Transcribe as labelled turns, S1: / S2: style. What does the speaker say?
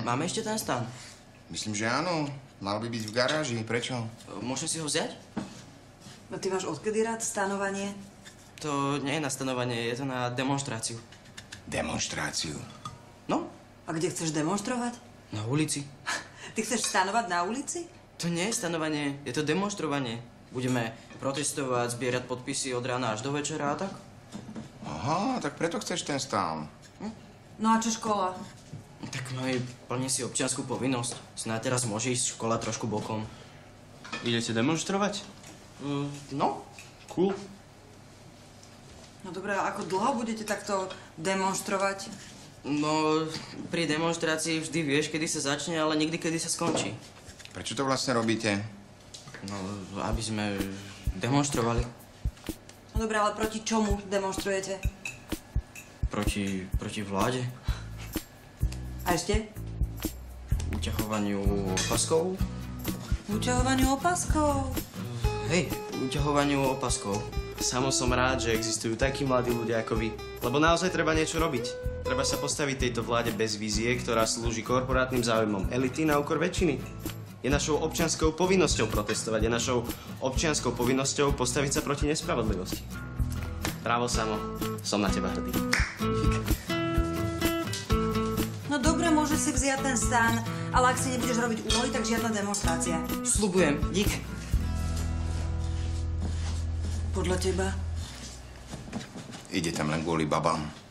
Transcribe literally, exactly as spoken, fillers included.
S1: Máme ešte ten stan?
S2: Myslím, že áno. Mal by byť v garáži. Prečo?
S1: Môžem si ho vziať?
S3: No ty máš odkedy rád stanovanie?
S1: To nie je na stanovanie, je to na demonštráciu.
S2: Demonštráciu?
S1: No,
S3: A kde chceš demonštrovať?
S1: na ulici.
S3: Ty chceš stanovať na ulici?
S1: To nie je stanovanie, je to demonštrovanie. Budeme protestovať, zbierať podpisy od rána až do večera a tak.
S2: Aha, tak preto chceš ten stan.
S3: No a čo škola?
S1: Tak mami, plní si občiansku povinnosť. Snáď teraz môže ísť škola trošku bokom.
S4: Idete demonštrovať?
S1: Uh, no,
S4: Cool.
S3: No dobré, a ako dlho budete takto demonštrovať?
S1: no pri demonštrácii vždy vieš, kedy sa začne, ale nikdy, kedy sa skončí.
S2: Prečo to vlastne robíte?
S1: No, aby sme demonštrovali
S3: No dobré, ale proti čomu demonštrujete?
S1: proti, proti vláde,
S3: A ešte?
S1: uťahovaniu opaskov.
S3: Uťahovaniu opaskov.
S1: Hej, uťahovaniu opaskov.
S4: Samo som rád, že existujú takí mladí ľudia ako vy. Lebo naozaj treba niečo robiť. Treba sa postaviť tejto vláde bez vízie, ktorá slúži korporátnym záujmom elity na úkor väčšiny. Je našou občianskou povinnosťou protestovať. Je našou občianskou povinnosťou postaviť sa proti nespravodlivosti. Bravo, Samo. Som na teba hrdý.
S3: No dobre, môžeš si vziať ten stan, ale ak si nebudeš robiť úlohy, tak žiadna demonštrácia.
S1: Sľubujem, dík.
S3: Podľa teba?
S2: Ide tam len kvôli babám.